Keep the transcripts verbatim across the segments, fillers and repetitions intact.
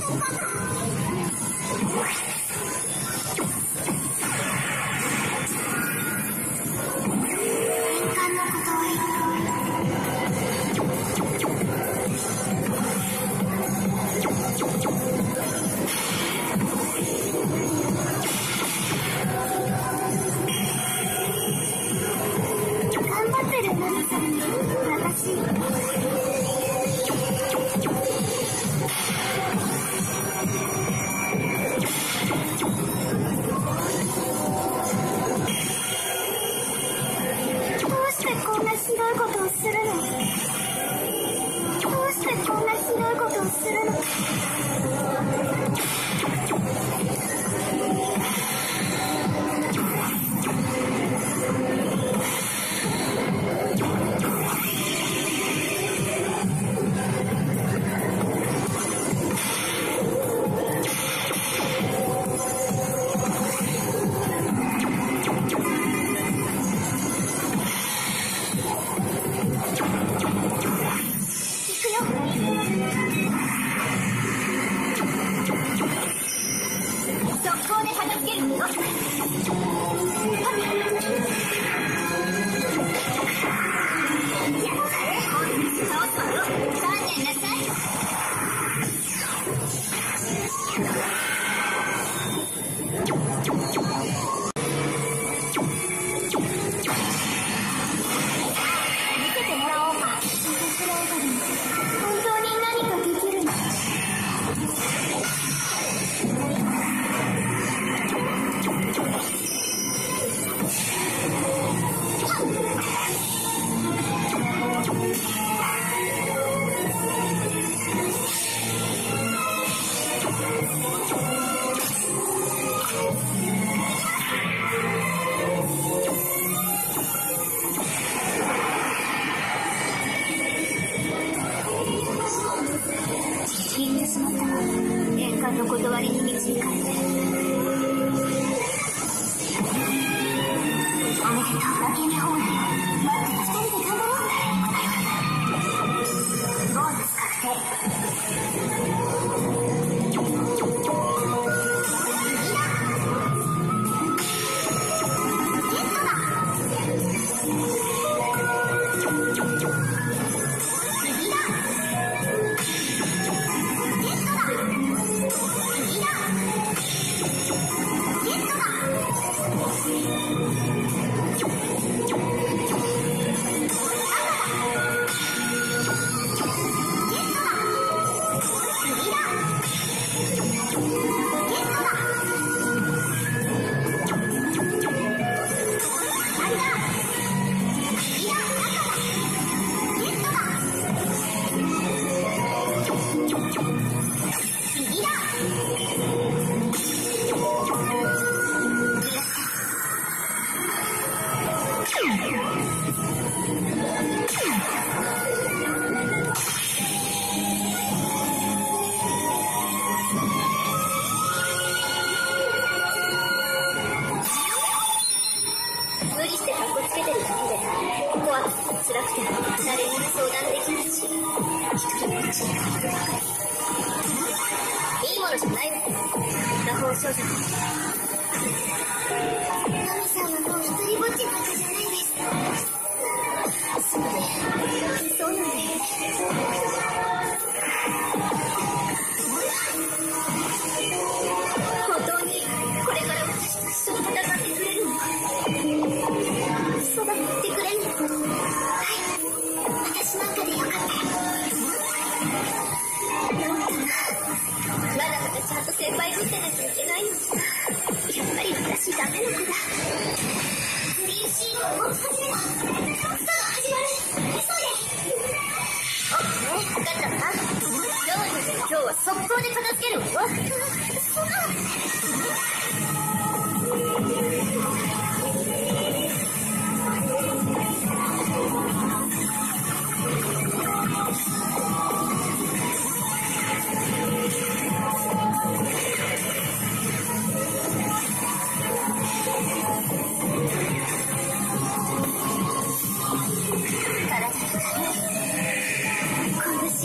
を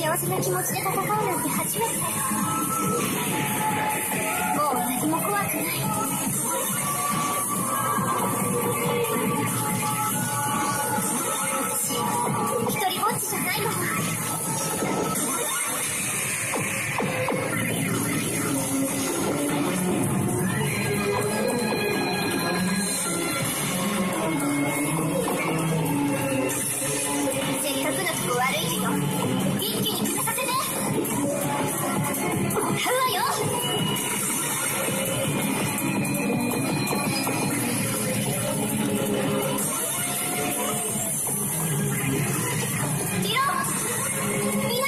幸せな気持ちで戦うなんて初めてだよ。もう何も怖くない。私一人ぼっちじゃないもの。せっかくのとこ悪いけど一気に決めさせてもらうわよ。リロミナ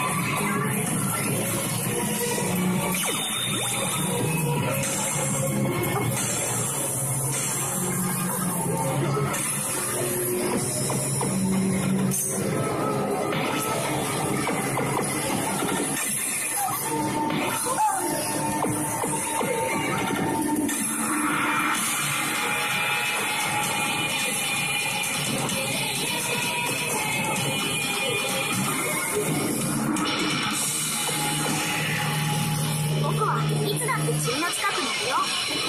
僕はいつだって塵の近くにいるよ。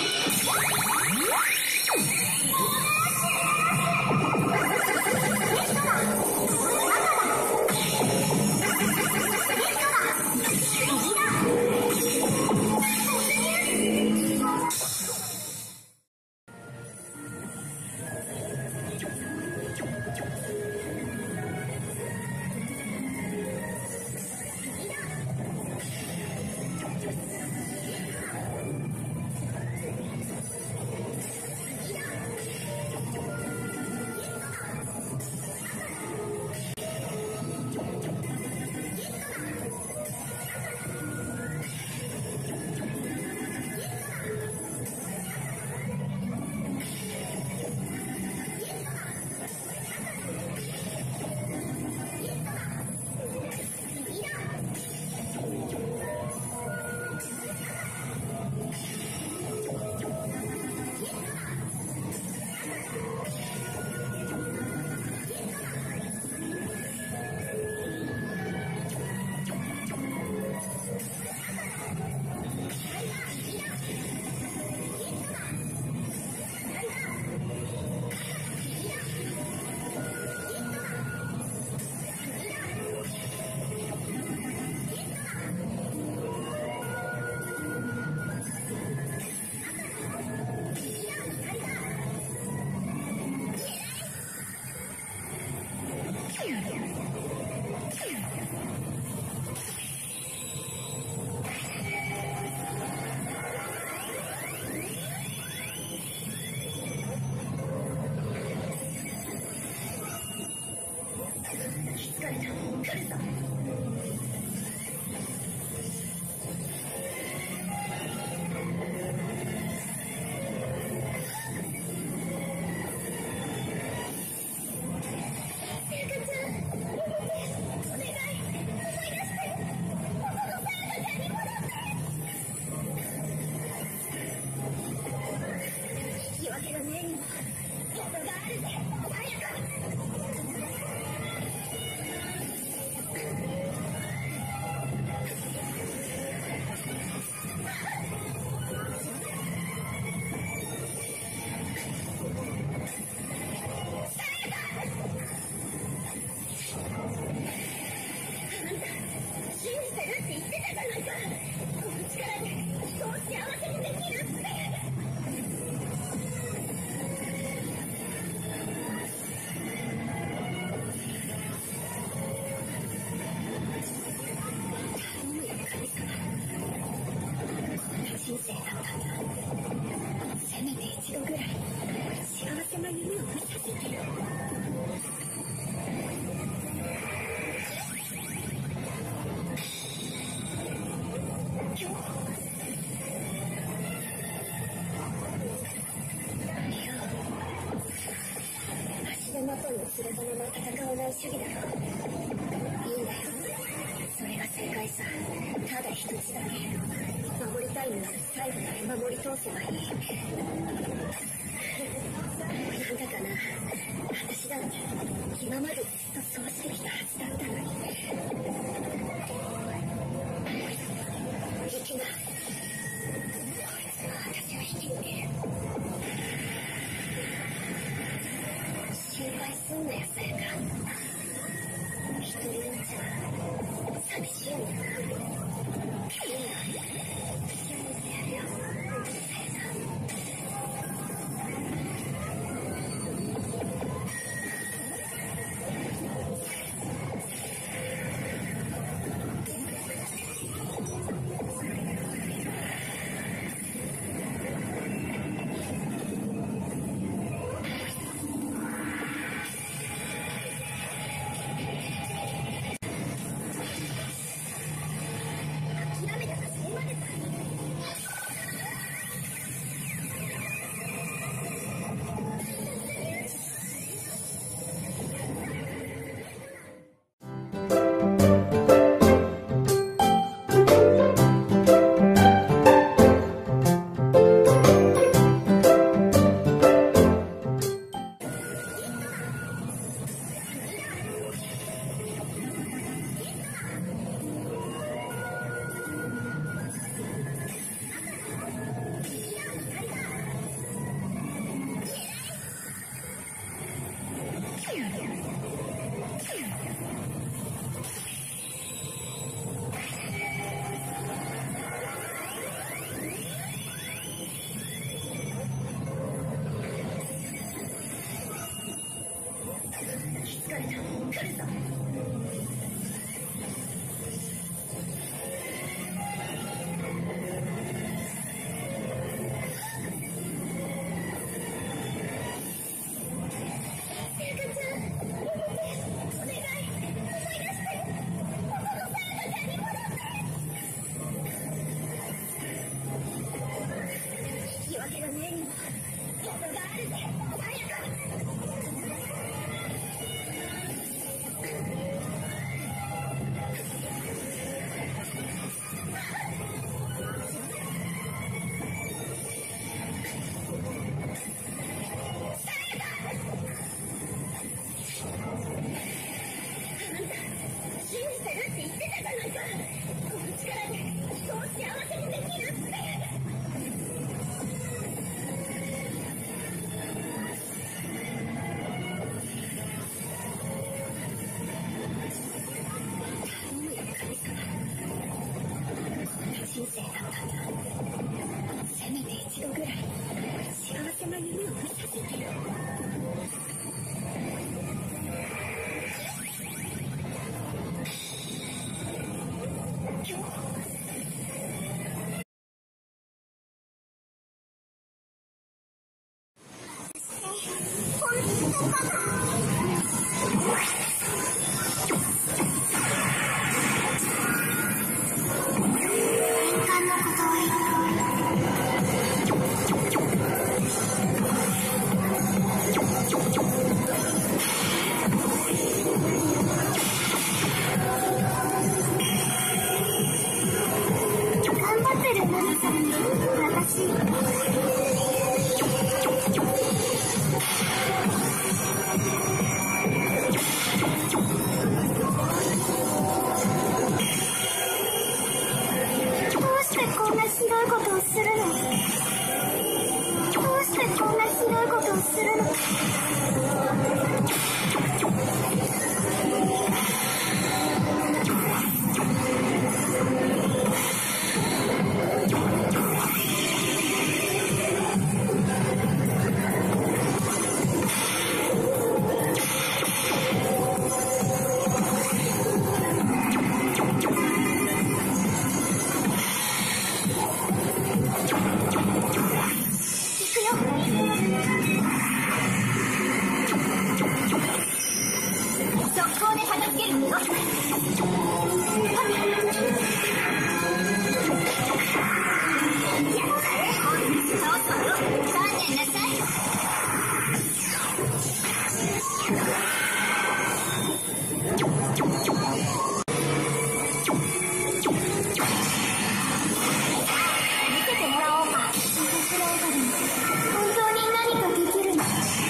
連れたまま戦わない主義だろ。いいんだよ、それが正解さ。ただ一つだけ守りたいのなら最後まで守り通せばいい。なんだかな、私だって今までずっとそうしてきたはずだったのに。 さやか一人ぼっちは寂しいんだ。いいよ、幸せやるよ、さやか。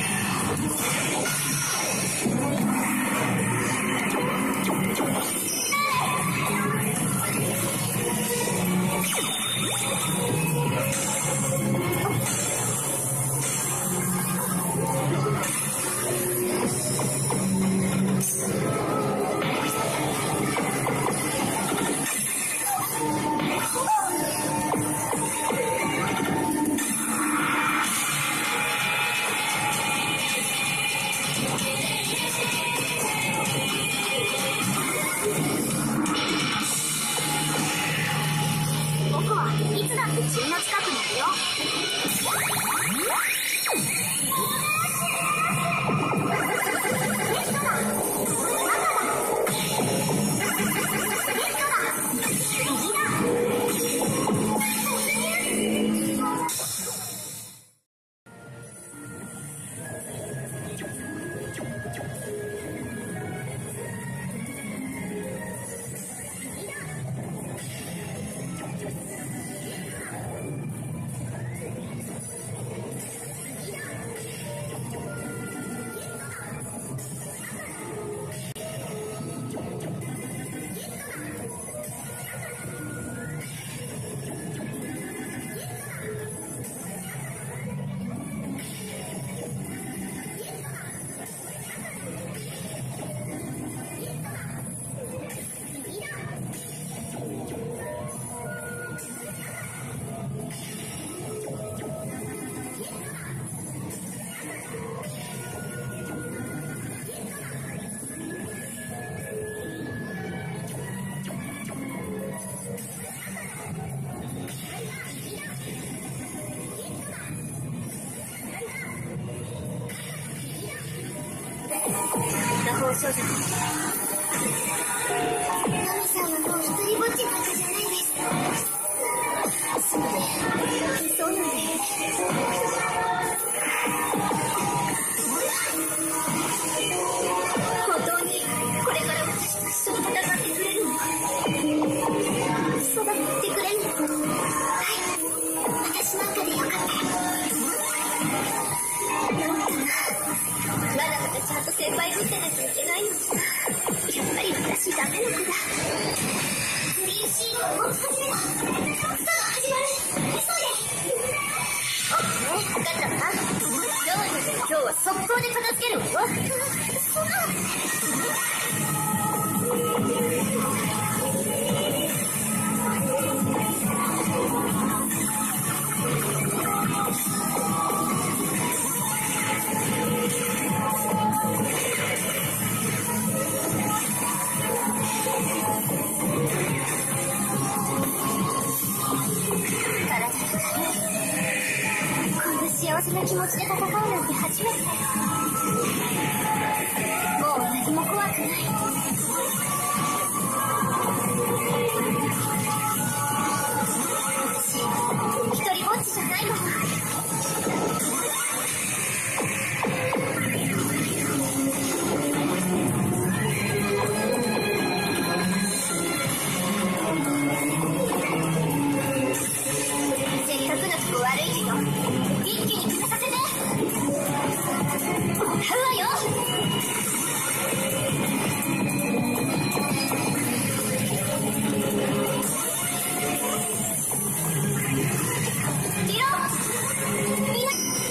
な少女。ナミさんはもう一人ぼっちなんかじゃないです。そうで、そうなんで。本当にこれから私と一緒に戦ってくれるの？そばにいてくれるの？はい、私なんかでよかった。なんかな、まだまだちゃんと先輩ぶってなきゃいけないのにさ。やっぱり私ダメな子だ。フリーシードを持ち始めろ。さあ始まる。急いで。オッケー、分かったわ。どうにか今日は速攻で片付けるわよ。そんな。幸せな気持ちで戦うなんて初めてだよ。もう何も怖くない。私、一人ぼっちじゃないの。せっかくのとこ悪いけど、一気に決めさせて。もらうわよ。リロみんな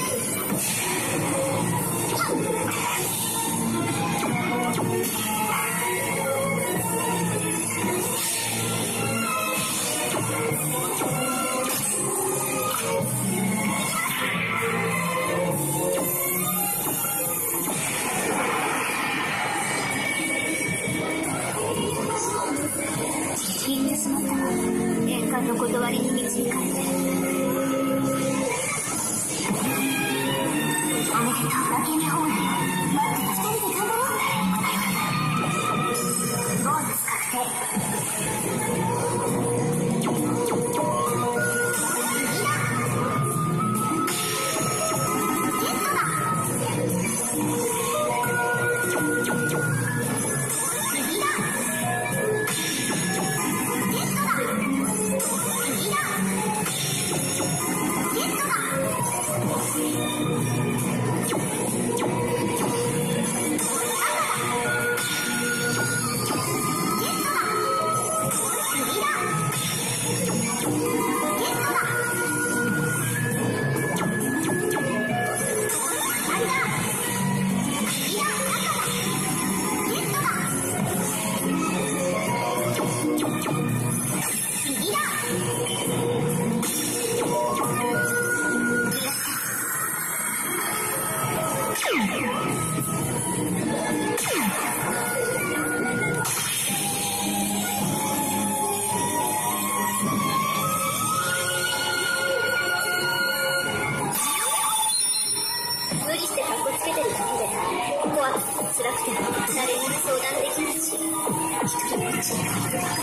言ってしまったわ。返還の断りに導かれて。おめでとう、負けに放題。待って、二人で頑張ろう。ボーナス確定。無理してカッコつけてるだけで怖くて辛くて誰にも相談できないし一人ぼっち。